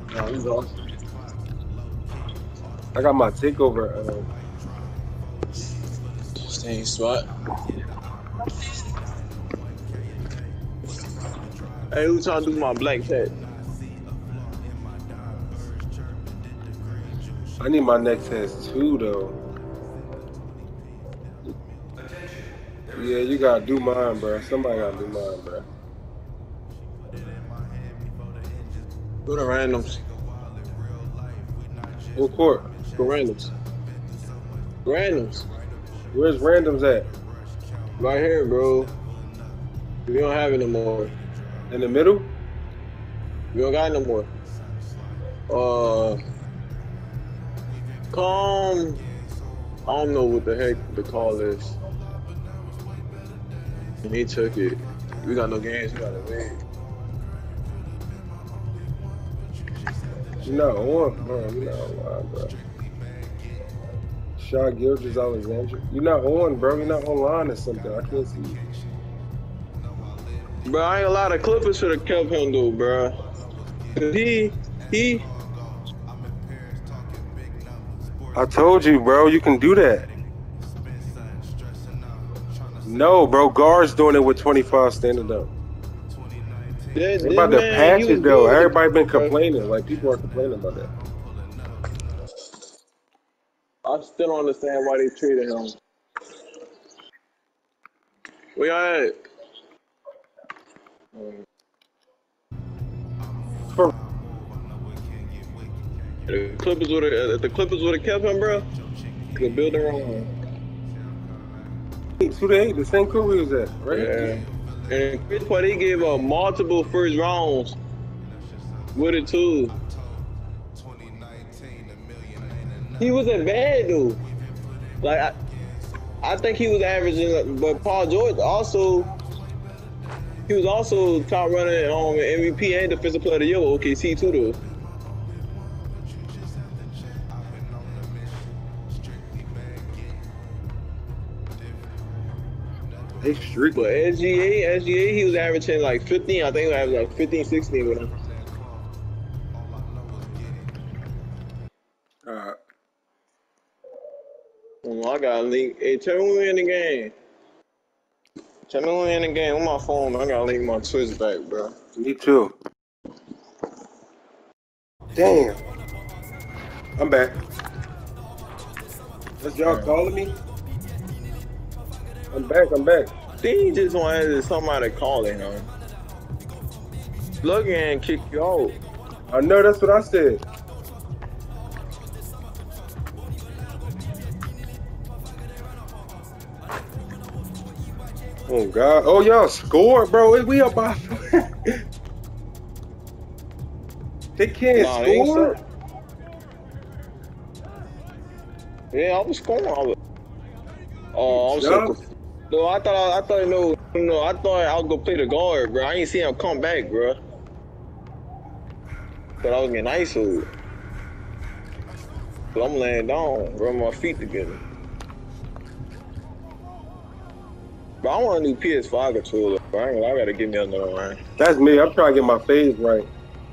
Oh, he's off. I got my takeover. Same spot. Hey, who trying to do my black cat? I need my next test too, though. Yeah, you gotta do mine, bro. Somebody gotta do mine, bro. Go to randoms. What court? Go randoms. Randoms. Where's randoms at? Right here, bro. We don't have it no more. In the middle? We don't got no more. Come. I don't know what the heck the call is. And he took it. We got no games. We gotta win. You're not on, bro. You're not online, bro. Shaw Gilgis Alexander. You're not on, bro. You're not online or something. I can't see you. Bro, I ain't a lot of Clippers should have kept him though, bro. He. I told you, bro. You can do that. No, bro. Guard's doing it with 25 standing up. They about to patch it though. Everybody been complaining. Like people are complaining about that. I still don't understand why they treated him. Where y'all at? The Clippers would have kept him, bro. The building wrong. Who they hate? The same crew we was at, right? Yeah. And Chris Paul, they gave up multiple first rounds with it too. He wasn't bad though. Like I think he was averaging, but Paul George also. He was also top runner MVP and defensive player of the year with OKC too though. They streaking. But SGA, he was averaging like 15. I think he was averaging like 15, 16 with him. Alright. I got a link. Hey, tell me when we in the game. Tell me when we in the game. On my phone, man. I gotta link my Twitch back, bro. Me too. Damn. I'm back. That's y'all calling me? I'm back. They just wanted somebody calling him. Plug in and kick you out. I know, that's what I said. Oh, God. Oh, y'all scored, bro. We up by... They can't score? Yeah, I was scoring. Oh, I'm so... No, I thought I thought I would go play the guard, bro. I ain't see him come back, bro. But I was getting ISO'd. But I'm laying down, rubbing my feet together. But I want a new PS5 controller, bro. I gotta get me another one. That's me. I'm trying to get my phase right.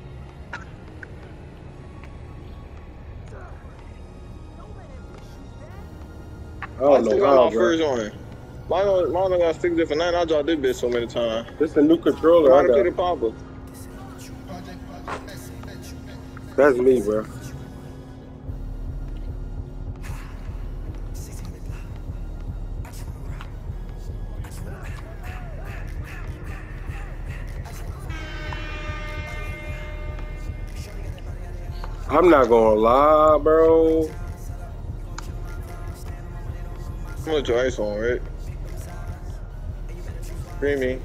I don't know how, my first one. Mine got 6 different 9. I dropped this bitch so many times. This is a new controller. I got. Papa. That's me, bro. I'm not gonna lie, bro. How much your ice on, right? Creamy.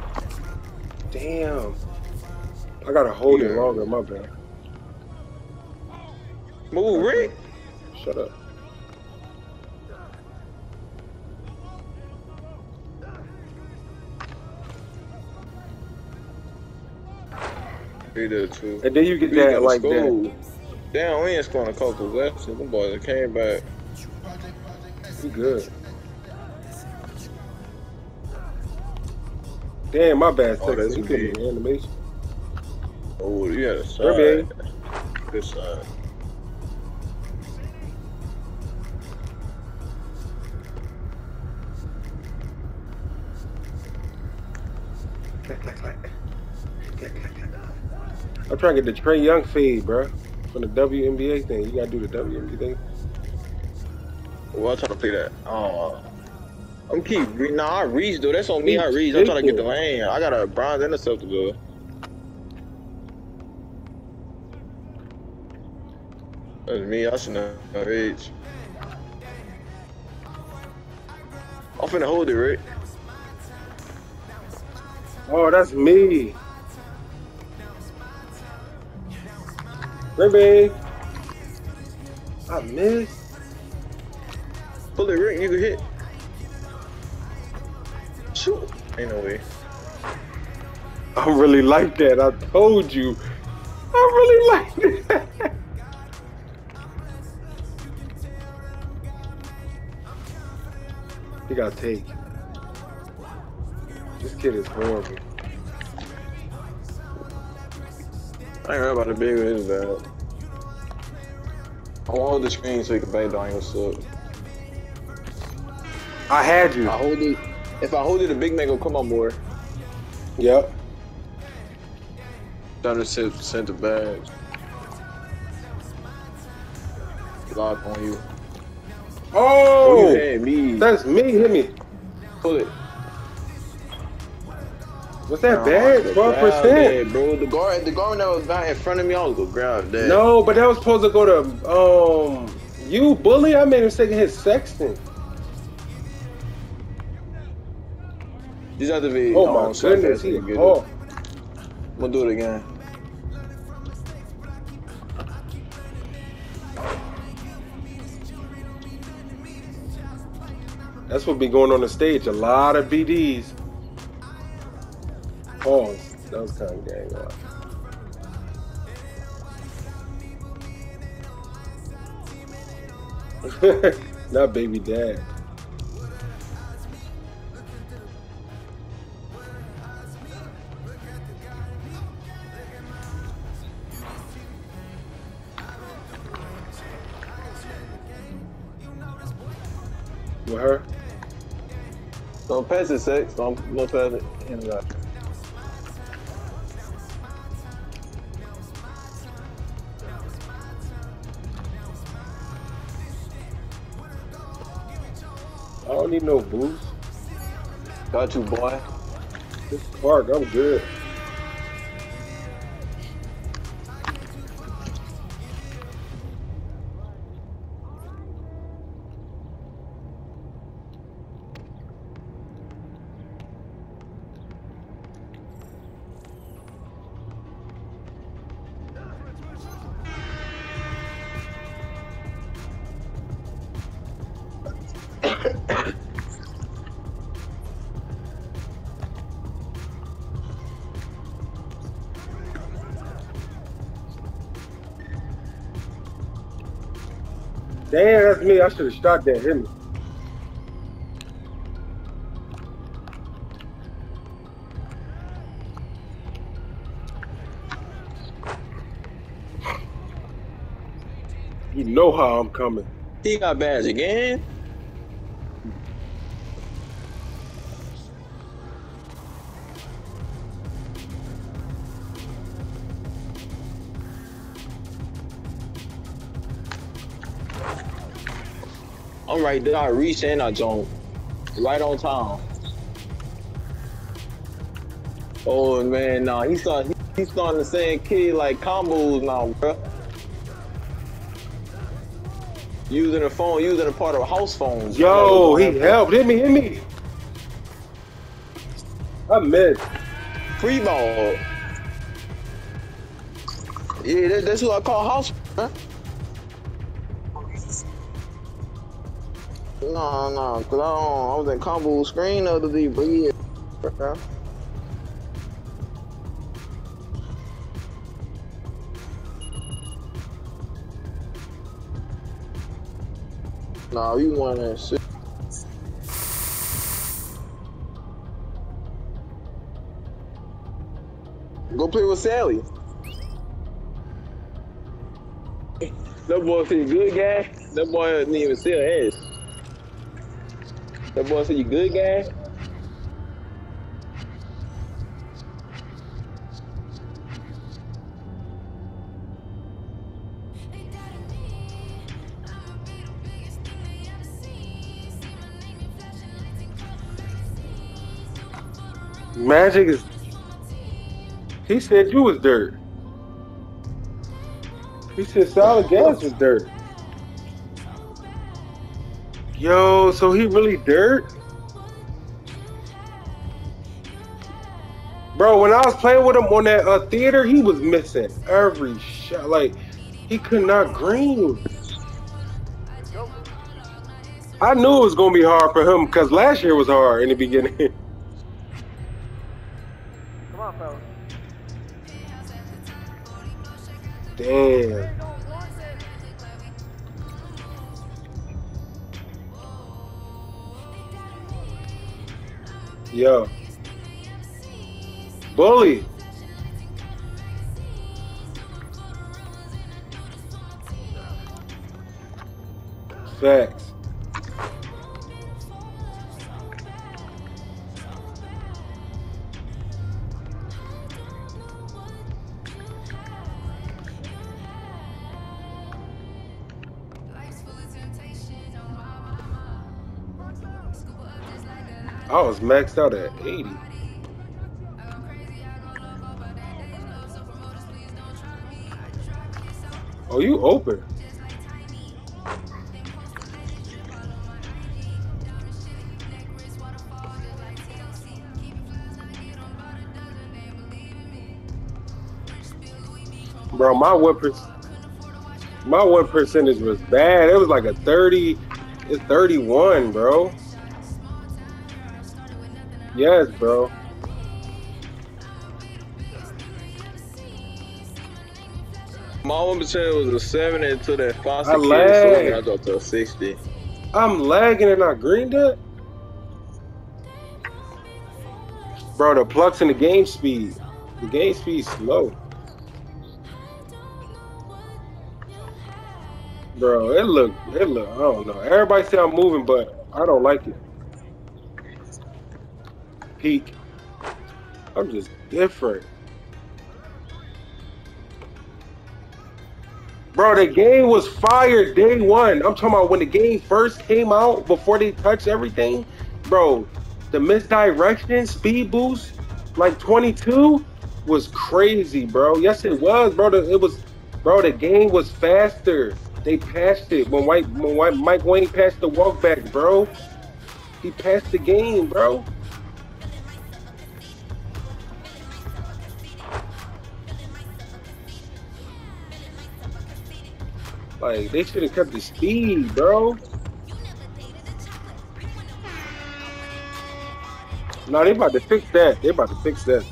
Damn. I gotta hold it longer, my bad. Move, Rick. Shut up. He did too. And then you get that like that. Damn, we ain't scoring a couple left. So them boys came back. You good. Damn, my bad. Oh, that's you couldn't animation. Oh, you had a side. Good shot. I'm trying to get the Trae Young fade, bro. From the WNBA thing. You gotta do the WNBA thing. Well, I'm trying to play that. I'm I reach though. That's on me. I reach. I'm Keep trying to get the shaking. lane. I got a bronze interceptor though. That's me. I should know reach. I'm finna hold it, right? Oh, that's me. Baby. I missed. Pull it, Rick. You can hit. Shoot. Ain't no way. I really like that. I told you. I really like that. He got take. This kid is horrible. I ain't worried about the big one. It's bad. I won't hold the screen so you can bang down your suck. I had you. I hold it. If I hold it, the big man will come on more. Yep. Trying to send the bags. Lock on you. Oh! You had me. That's me. Hit me. Pull it. Was that bad? 12%. Bro, the guard that was back in front of me, I was gonna grab that. No, but that was supposed to go to you, bully. I made him take his Sexton. These other videos. Oh my goodness, he oh. I'm gonna do it again. That's what be going on the stage. A lot of BDs. Pause. That was kind of gang. Not baby dad. With her? Don't pass it, Sex. Don't pass it. I don't need no boost. Got you, boy. This Clark, I'm good. Damn, that's me. I should have shot that. Hit me. You know how I'm coming. He got badge again? I'm right there. I reach and I jump. Right on time. Oh man, nah, he's starting to send kid like combos now, bro. Using a phone, using a part of a house phone. Yo, he helped. Hit me. I missed. Free ball. Yeah, that's what I call house, huh? No, cause I was in combo screen the other day, but yeah. Nah, you want that shit. Go play with Sally. That boy said you good guy. That boy didn't even sell ass. That boy said you good guy. Magic is. He said you was dirt. He said solid gas was dirt. Yo, so he really dirt? Bro, when I was playing with him on that theater, he was missing every shot. Like, he could not green. I knew it was going to be hard for him because last year was hard in the beginning. Come on, fellas. Damn. Yo. Bully. Facts. I was maxed out at 80. Oh, you open. Bro, my win percentage was bad. It was like a 30. It's 31, bro. Yes, bro. My 1% was a 7 until that Foster I kid, lagged. so I dropped to a 60. I'm lagging and I greened it? Bro, the plucks and the game speed. The game speed's slow. Bro, it look, I don't know. Everybody say I'm moving, but I don't like it. Peak. I'm just different. Bro, the game was fire day one. I'm talking about when the game first came out, before they touched everything. Bro, the misdirection, speed boost, like 22 was crazy, bro. Yes, it was, bro. The game was faster. They passed it when Mike Wayne passed the walk back, bro. He passed the game, bro. Like, they should have kept the speed, bro. No, they about to fix that. They about to fix that.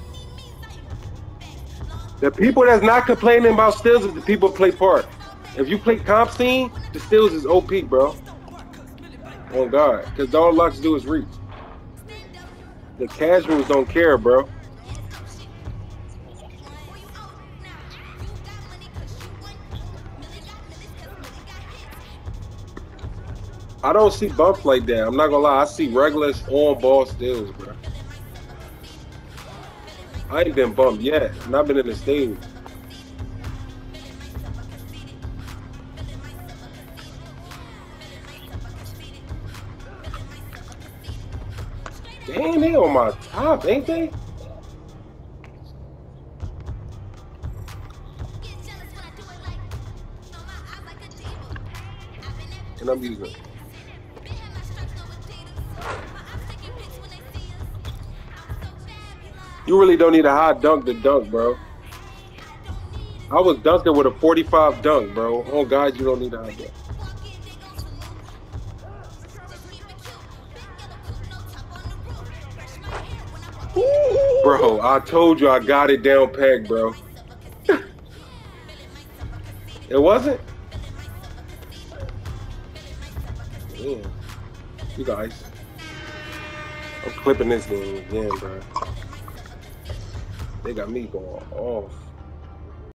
The people that's not complaining about steals is the people who play part. If you play comp scene, the steals is OP, bro. Oh, God. Because all Lux do is reach. The casuals don't care, bro. I don't see bumps like that. I'm not gonna lie. I see regular on-ball steals, bro. I ain't been bumped yet. And I've been in the stage. Damn, they on my top, ain't they? And I'm using it. You really don't need a high dunk to dunk, bro. I was dunking with a 45 dunk, bro. Oh, God, you don't need a high dunk. Bro, I told you I got it down packed, bro. It wasn't? Yeah. You got ice. I'm clipping this thing again, bro. They got me going off.